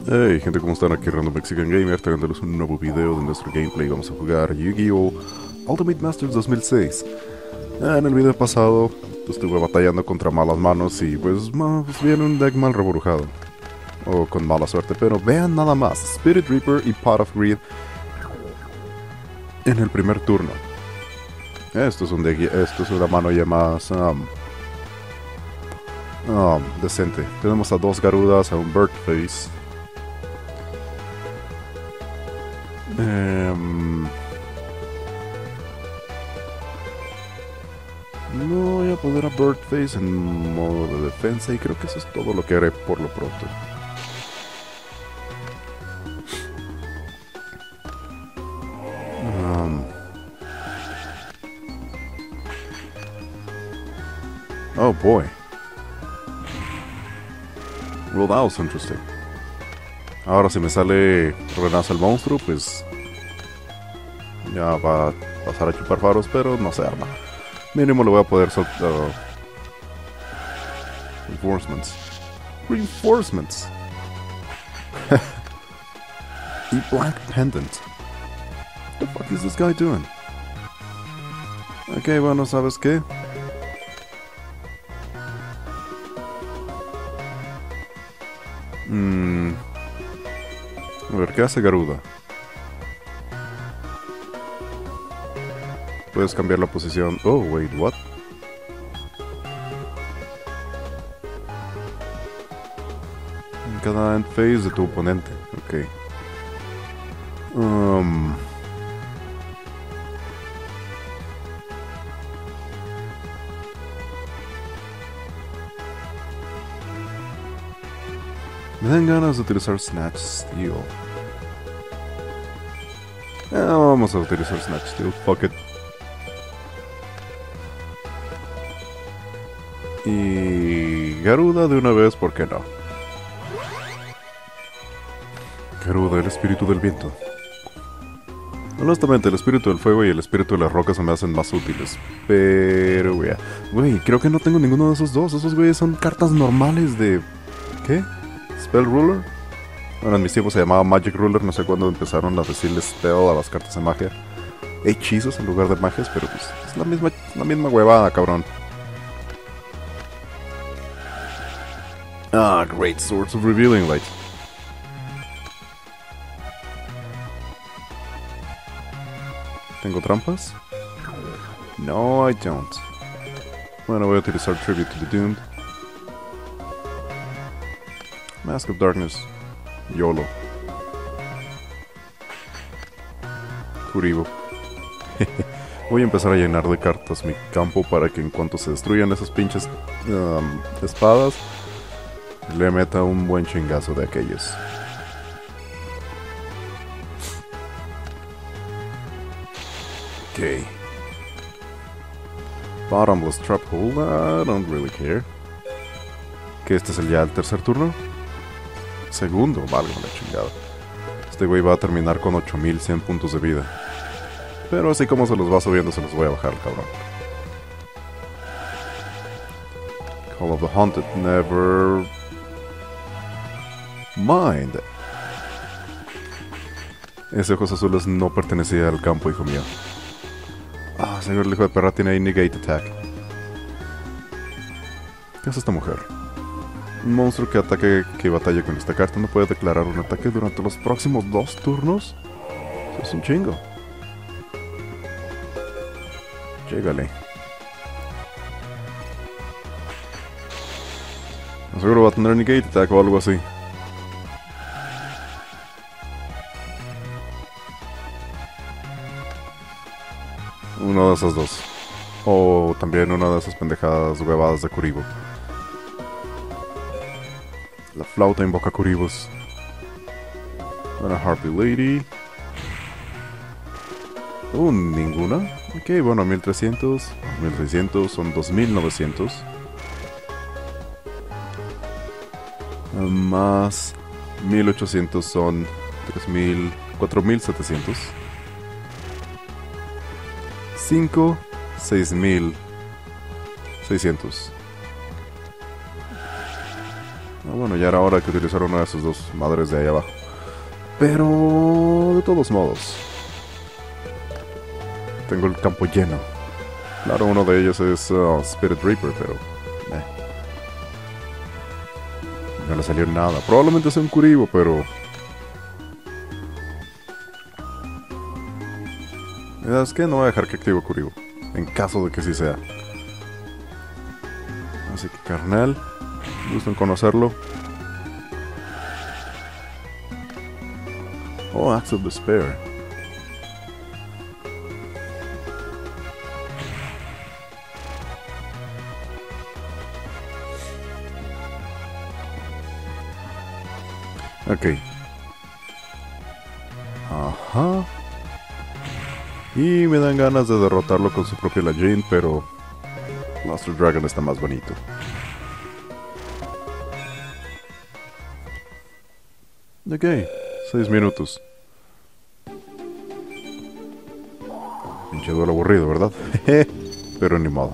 Hey gente, ¿cómo están? Aquí Random Mexican Gamer, trayéndoles un nuevo video de nuestro gameplay. Vamos a jugar Yu-Gi-Oh! Ultimate Masters 2006. En el video pasado estuve batallando contra malas manos y pues viene un deck mal reborujado. O con mala suerte, pero vean nada más. Spirit Reaper y Pot of Greed en el primer turno. Esto es una mano ya más decente. Tenemos a dos Garudas, a un Birdface. No voy a poner a Birdface en modo de defensa y creo que eso es todo lo que haré por lo pronto. Oh boy. Well, that was interesting. Ahora si me sale Renace el monstruo, pues ya va a pasar a chupar faros, pero no se arma. Mínimo le voy a poder soltar reinforcements. Reinforcements. Y Black Pendant. What the fuck is this guy doing? Ok, bueno, ¿sabes qué? A ver, ¿qué hace Garuda? Puedes cambiar la posición. Oh, wait, what? En cada end phase de tu oponente. Ok. Me dan ganas de utilizar Snatch Steel. Vamos a utilizar Snatch Steel. Fuck it. Y Garuda de una vez, ¿por qué no? Garuda, el espíritu del viento. Honestamente, el espíritu del fuego y el espíritu de las rocas se me hacen más útiles. Pero, güey, creo que no tengo ninguno de esos dos. Esos güeyes son cartas normales de... ¿Qué? ¿Spell Ruler? Bueno, en mis tiempos se llamaba Magic Ruler. No sé cuándo empezaron a decirle Spell a las cartas de magia. Hechizos en lugar de magias, pero pues es la misma huevada, cabrón. Ah, Great Swords of Revealing Light. ¿Tengo trampas? No, I don't. Bueno, voy a utilizar Tribute to the Doomed. Mask of Darkness. YOLO. Kuribo. Voy a empezar a llenar de cartas mi campo para que en cuanto se destruyan esas pinches espadas, le meta un buen chingazo de aquellos. Ok. Bottomless Trap Hole, I don't really care. ¿Que este es ya el tercer turno? Segundo, válgame la chingada. Este güey va a terminar con 8100 puntos de vida. Pero así como se los va subiendo, se los voy a bajar, cabrón. Call of the Haunted, never mind. Ese ojos azules no pertenecía al campo, hijo mío. Ah, señor, el hijo de perra tiene ahí Negate Attack. ¿Qué hace esta mujer? Un monstruo que batalla con esta carta no puede declarar un ataque durante los próximos 2 turnos. Eso es un chingo. Llégale. Seguro va a tener Negate Attack o algo así. Uno de esas dos. O también una de esas pendejadas huevadas de Kuribo. La flauta invoca Kuribos. Una Harpy Lady. Ninguna. Ok, bueno, 1300. 1600 son 2900. Más 1800 son 3000. 4700. 5, 6600. Bueno, ya era hora que utilizara una de sus dos madres de ahí abajo. Pero... de todos modos... tengo el campo lleno. Claro, uno de ellos es Spirit Reaper, pero... no le salió nada. Probablemente sea un Kuribo, pero... es que no voy a dejar que active Kuribo. En caso de que sí sea. Así que, carnal... gusto en conocerlo. Oh, Axe of Despair. Ok. Ajá. Y me dan ganas de derrotarlo con su propia Lajin, pero... Master Dragon está más bonito. Ok. 6 minutos. Pinche duelo aburrido, ¿verdad? Pero ni modo.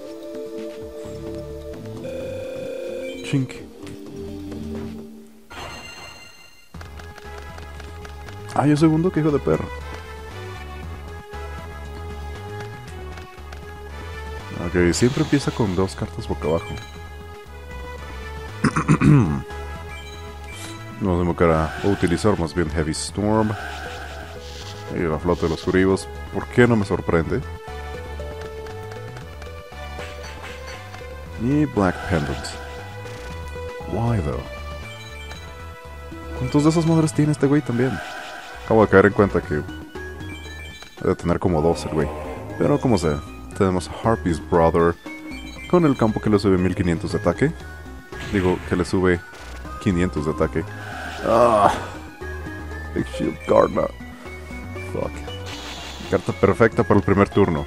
Chink. Ah, yo segundo, que hijo de perro. Ok, siempre empieza con 2 cartas boca abajo. No tengo cara a utilizar más bien Heavy Storm. Y la flota de los Kuribos. ¿Por qué no me sorprende? Y Black Pendant. Why though? ¿Cuántos de esas madres tiene este güey también? Acabo de caer en cuenta que debe tener como 2 el güey. Pero como sea, tenemos Harpy's Brother con el campo que le sube 1500 de ataque. Digo, que le sube 500 de ataque. Ah, Big Shield Karna. Fuck. Carta perfecta para el primer turno.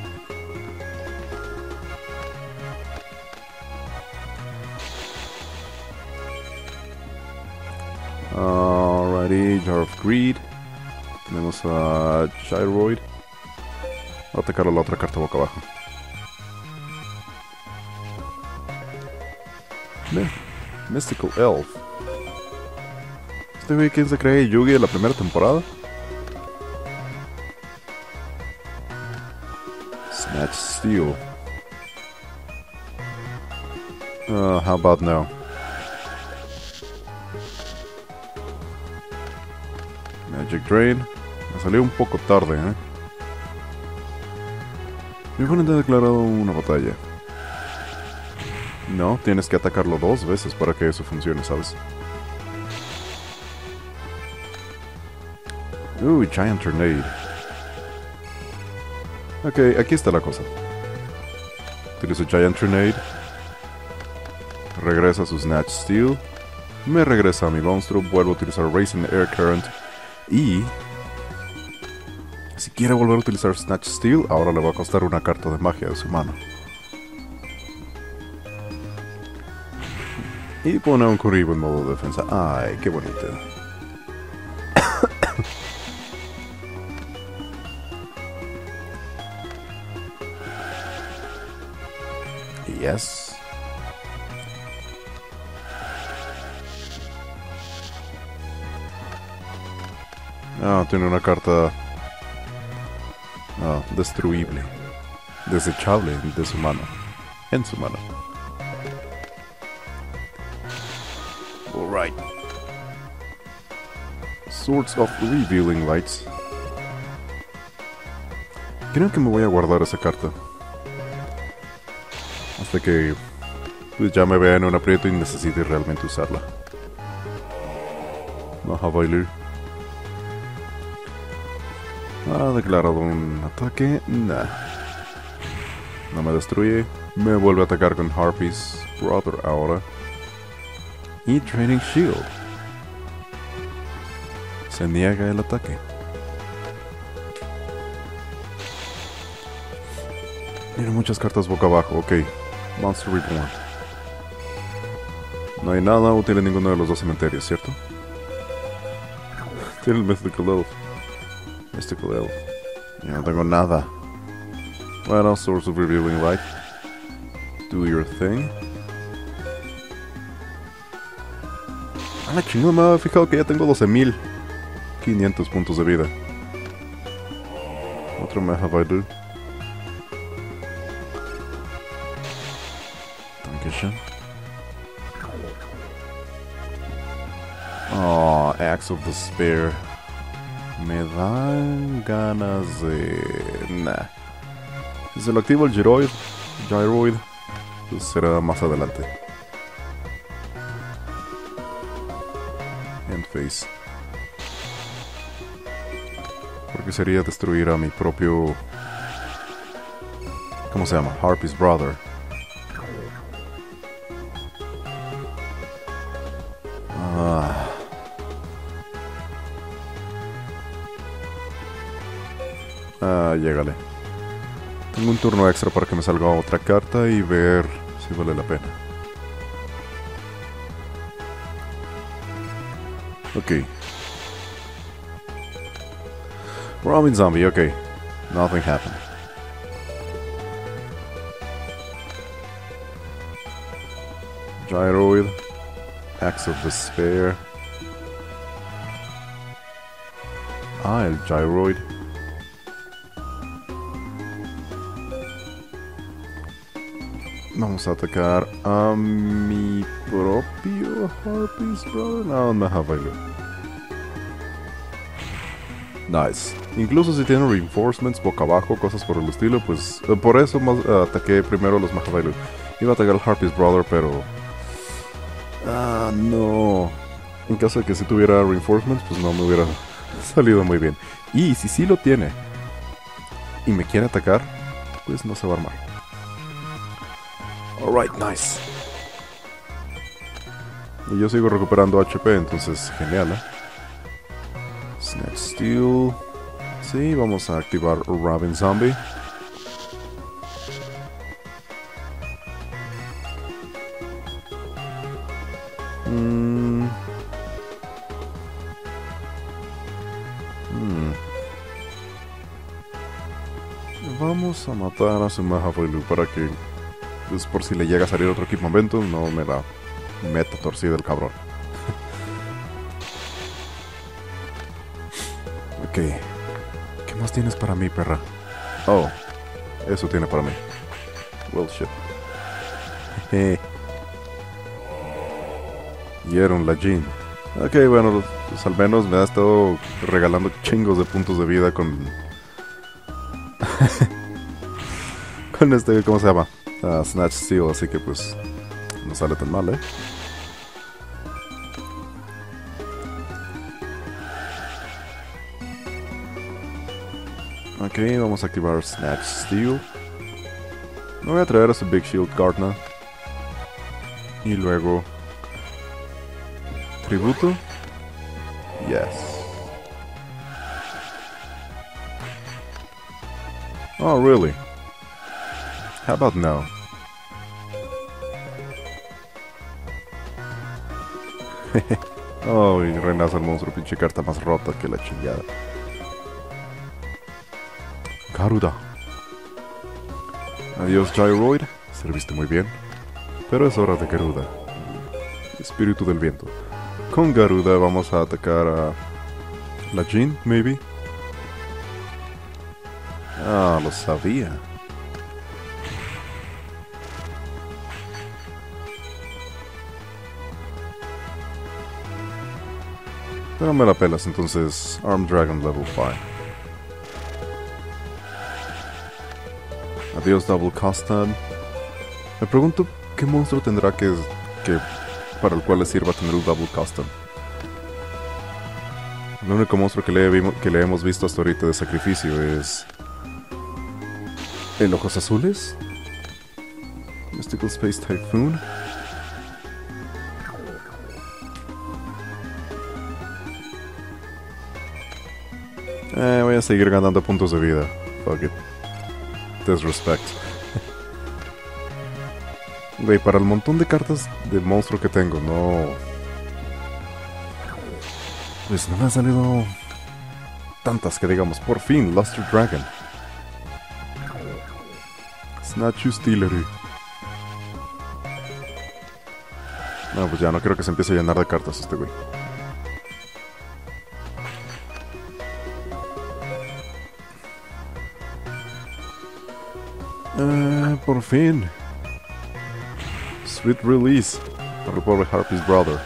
Alrighty, Jar of Greed. Tenemos a Gyroid. Voy a atacar a la otra carta boca abajo. Mystical Elf. ¿Este güey quién se cree? ¿Yugi de la primera temporada? Snatch Steel. How about now? Magic Drain. Me salió un poco tarde, ¿eh? Mi oponente ha declarado una batalla. No, tienes que atacarlo 2 veces para que eso funcione, ¿sabes? Giant Tornado. Ok, aquí está la cosa. Utilizo Giant Tornado. Regresa a su Snatch Steel. Me regresa a mi monstruo. Vuelvo a utilizar Racing Air Current. Y... si quiere volver a utilizar Snatch Steel, ahora le va a costar una carta de magia de su mano. Y pone un Kuribo en modo de defensa. Ay, qué bonito. Yes. Tiene una carta destruible, desechable de su mano, en su mano. Alright. Swords of Revealing Lights. Creo que me voy a guardar esa carta hasta que pues, ya me vea en un aprieto y necesite realmente usarla. Baja Bailer. Ha declarado un ataque. Nah. No me destruye. Me vuelve a atacar con Harpy's Brother ahora. Y Training Shield. Se niega el ataque. Tiene muchas cartas boca abajo. Ok. Monster Reborn. No hay nada útil en ninguno de los 2 cementerios, ¿cierto? Tiene el Mystical Elf. Mystical Elf. Ya no tengo nada. Bueno, Source of Revealing Light. Do your thing. A la chingada, me había fijado que ya tengo 12.500 puntos de vida. Otro Mahavailu. Dankeschön. Oh, Axe of Despair. Me dan ganas de... Nah. Si se lo activo el Gyroid, pues será más adelante. Endphase. Porque sería destruir a mi propio... ¿Cómo se llama? Harpy's Brother. Llégale. Tengo un turno extra para que me salga otra carta y ver si vale la pena. Ok. Robin Zombie, ok. Nothing happened. Gyroid. Axe of Despair. El Gyroid. Vamos a atacar a mi propio Harpy's Brother. No, no Mahavailu. Nice. Incluso si tiene reinforcements boca abajo, cosas por el estilo, pues por eso ataqué primero a los Mahavailu. Iba a atacar al Harpy's Brother, pero... no. En caso de que si tuviera reinforcements, pues no me hubiera salido muy bien. Y si sí lo tiene y me quiere atacar, pues no se va a armar. Alright, nice. Y yo sigo recuperando HP, entonces genial, ¿eh? Snatch Steel. Sí, vamos a activar Robin Zombie. Vamos a matar a su Mahavailu para que, pues, por si le llega a salir otro equipamiento, no me la meta torcida el cabrón. Ok. ¿Qué más tienes para mí, perra? Oh, eso tiene para mí. Well, shit. Y era un Lajin. Ok, bueno, pues al menos me ha estado regalando chingos de puntos de vida con... con este, ¿cómo se llama? Snatch Steel, así que pues no sale tan mal, ¿eh? Ok, vamos a activar Snatch Steel. Me voy a traer a su Big Shield Gardna. Y luego... Tributo. Yes. Oh, really? How about no? Oh, y renace el monstruo, pinche carta más rota que la chingada. Garuda. Adiós, Gyroid. Serviste muy bien. Pero es hora de Garuda. Espíritu del viento. Con Garuda vamos a atacar a... Lajin, maybe. Lo sabía. Pero me la pelas, entonces Armed Dragon level 5. Adiós Double Costan. Me pregunto qué monstruo tendrá que para el cual le sirva tener un Double Custom. El único monstruo que le hemos visto hasta ahorita de sacrificio es... ¿El Ojos Azules? Mystical Space Typhoon. Voy a seguir ganando puntos de vida. Fuck it. Disrespect. Güey, para el montón de cartas del monstruo que tengo, no... Pues no me han salido tantas que digamos. Por fin, Luster Dragon. Snatchu Steelery. No, pues ya no quiero que se empiece a llenar de cartas este güey. Por fin. Sweet release. Para el pobre Harpy's brother.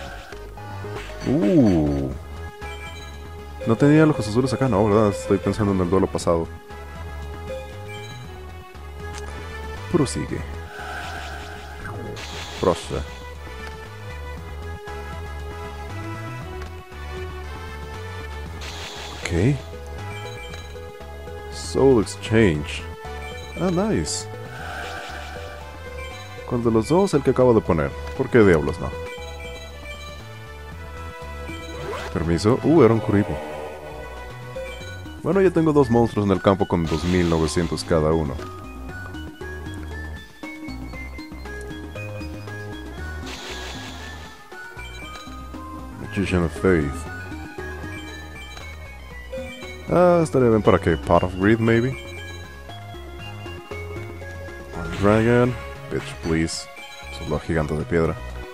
No tenía los ojos azules acá, no, ¿verdad? Estoy pensando en el duelo pasado. Prosigue. Prosa. Ok. Soul Exchange. Ah, nice. ¿Cuál de los dos? El que acabo de poner. ¿Por qué diablos no? Permiso. Era un Kuribo. Bueno, ya tengo dos monstruos en el campo con 2900 cada uno. Magician of Faith. Estaría bien para que Pot of Greed, maybe. Dragon. Bitch, please. Solo gigante de piedra.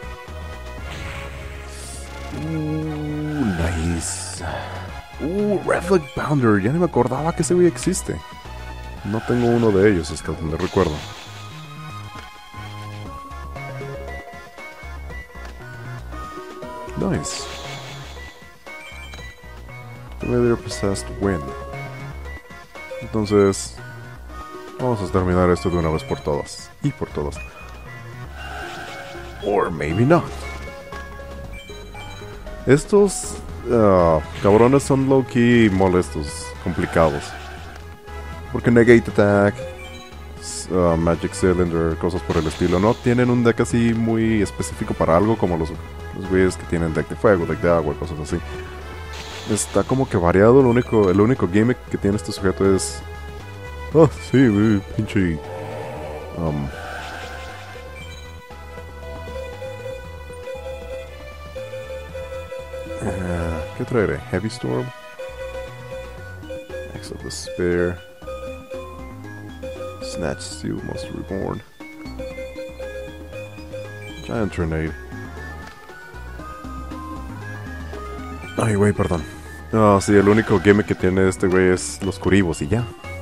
Nice. Reflect Bounder. Ya ni me acordaba que ese güey existe. No tengo uno de ellos hasta donde recuerdo. Nice. Familiar Possessed Wind. Entonces, vamos a terminar esto de una vez por todas. Y por todas. Or maybe not. Estos cabrones son low-key molestos, complicados. Porque Negate Attack, Magic Cylinder, cosas por el estilo, no tienen un deck así muy específico para algo como los güeyes que tienen deck de fuego, deck de agua, cosas así. Está como que variado, el único gimmick que tiene este sujeto es... Oh, sí, güey, pinche... ¿qué traeré? Heavy Storm, Axe of Despair, Snatch Steel, Monster Reborn, Giant Tornado. Ay, güey, perdón. No, sí, el único game que tiene este güey es los Kuribos y ya.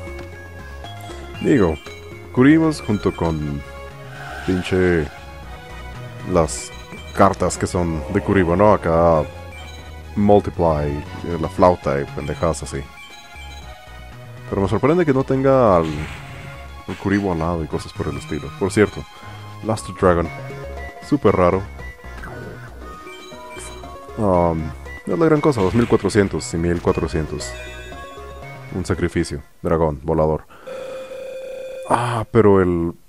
Digo, Kuribos junto con pinche las cartas que son de Kuribo, ¿no? Acá Multiply, la flauta y pendejadas así. Pero me sorprende que no tenga el Kuribo al lado y cosas por el estilo. Por cierto, Last Dragon, súper raro. No es la gran cosa, 2400 y 1400. Un sacrificio, dragón, volador. Pero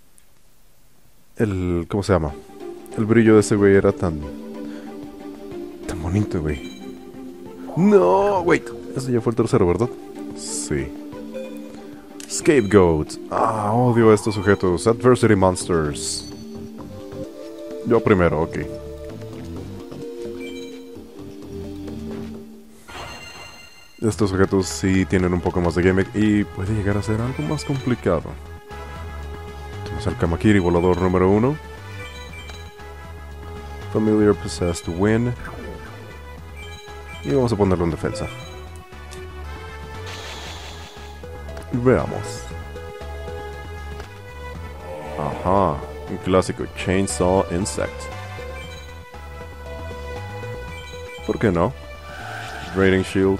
¿cómo se llama? El brillo de ese güey era tan bonito, güey. No, wait. Ese ya fue el tercero, ¿verdad? Sí. Scapegoat. Odio a estos sujetos. Adversity Monsters. Yo primero, ok. Estos sujetos sí tienen un poco más de gimmick y puede llegar a ser algo más complicado. Tenemos al Kamakiri volador número 1. Familiar Possessed Wind. Y vamos a ponerlo en defensa. Veamos. Ajá. Un clásico Chainsaw Insect. ¿Por qué no? Radiant Shield.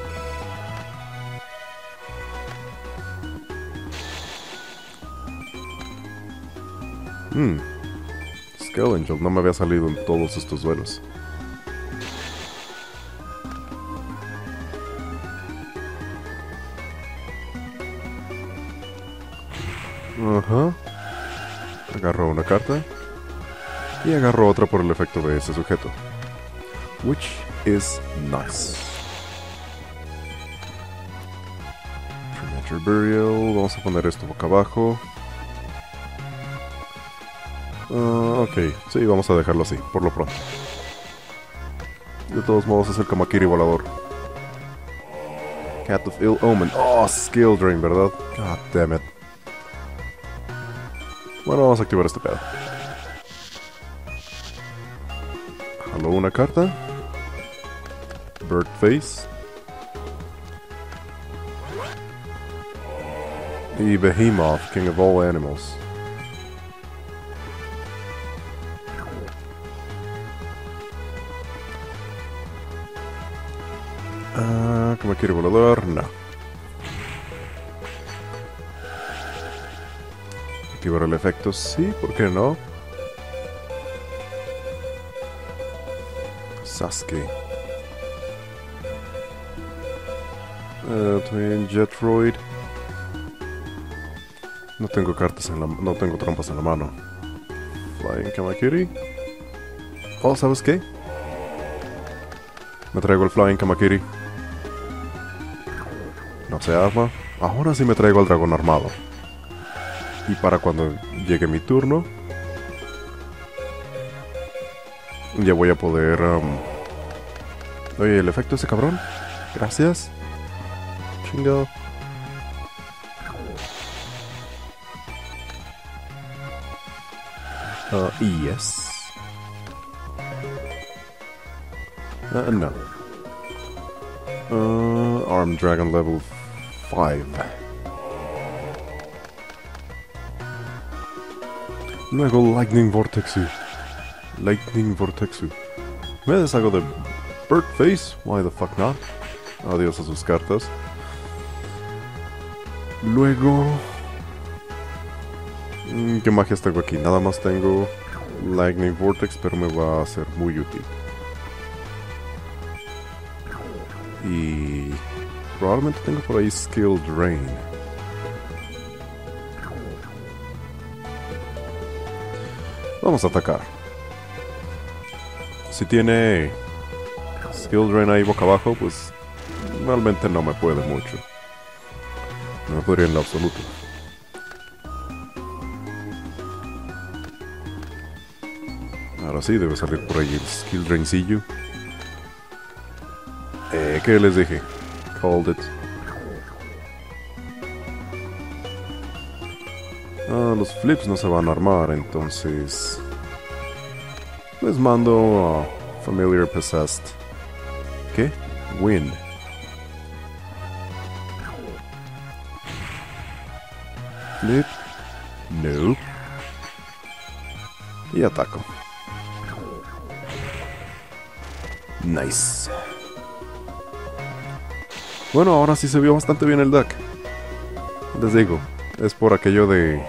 Skull Angel no me había salido en todos estos duelos. Ajá. Agarro una carta. Y agarro otra por el efecto de ese sujeto. Which is nice. Premature Burial. Vamos a poner esto boca abajo. Ok, sí, vamos a dejarlo así, por lo pronto. De todos modos es el Kamakiri volador. Cat of Ill Omen. Skill Drain, ¿verdad? God damn it. Bueno, vamos a activar este pedo. Jaló una carta. Bird Face. Y Behemoth, King of All Animals. Kamakiri volador, no. Activar el efecto, sí, ¿por qué no? Sasuke. Twin Jetroid. No tengo cartas en la... no tengo trampas en la mano. Flying Kamakiri. Oh, ¿sabes qué? Me traigo el Flying Kamakiri. No se arma. Ahora sí me traigo al dragón armado. Y para cuando llegue mi turno, ya voy a poder... Oye, el efecto de ese cabrón. Gracias. Chingo. Yes. No. Arm Dragon level 5. Luego Lightning Vortexu. Me deshago de Bird Face. Why the fuck not? Adiós a sus cartas. Luego... ¿qué magias tengo aquí? Nada más tengo Lightning Vortex, pero me va a ser muy útil. Y... probablemente tengo por ahí Skill Drain. Vamos a atacar. Si tiene Skill Drain ahí boca abajo, pues realmente no me puede mucho. No me podría en lo absoluto. Ahora sí, debe salir por ahí el Skill Draincillo. ¿Qué les dije? Called it. Los flips no se van a armar, entonces... les mando a Familiar Possessed. ¿Qué? Wind. Flip. No. Y ataco. Nice. Bueno, ahora sí se vio bastante bien el deck. Les digo, es por aquello de...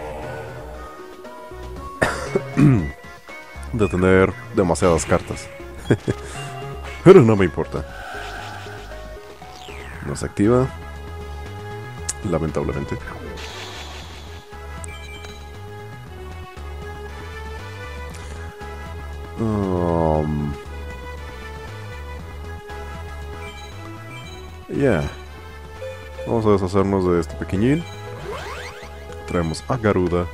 de tener demasiadas cartas. Pero no me importa. No se activa. Lamentablemente. Yeah. Vamos a deshacernos de este pequeñín. Traemos a Garuda.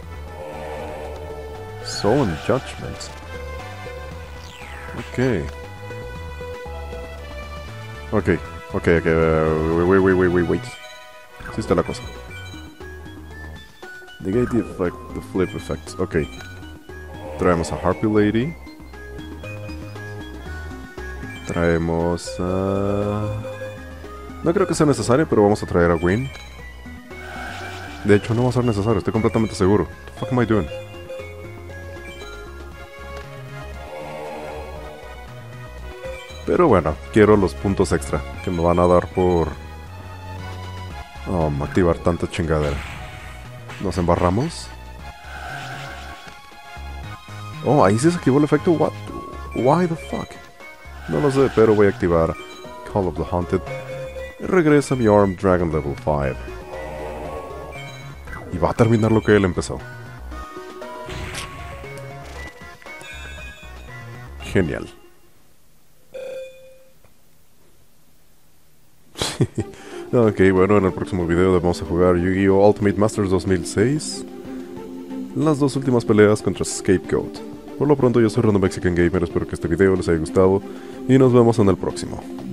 Soul Judgment. Ok. Wait. Así está la cosa. Negate the effect, the flip effect. Ok. Traemos a Harpy Lady. Traemos a... no creo que sea necesario, pero vamos a traer a Win. De hecho, no va a ser necesario, estoy completamente seguro. What the fuck am I doing? Pero bueno, quiero los puntos extra que me van a dar por activar tanta chingadera. Nos embarramos. Oh, ahí sí se activó el efecto. What? Why the fuck? No lo sé, pero voy a activar Call of the Haunted. Regresa mi Arm Dragon Level 5. Y va a terminar lo que él empezó. Genial. Ok, bueno, en el próximo video vamos a jugar Yu-Gi-Oh! Ultimate Masters 2006. Las dos últimas peleas contra Scapegoat. Por lo pronto yo soy Random Mexican Gamer, espero que este video les haya gustado y nos vemos en el próximo.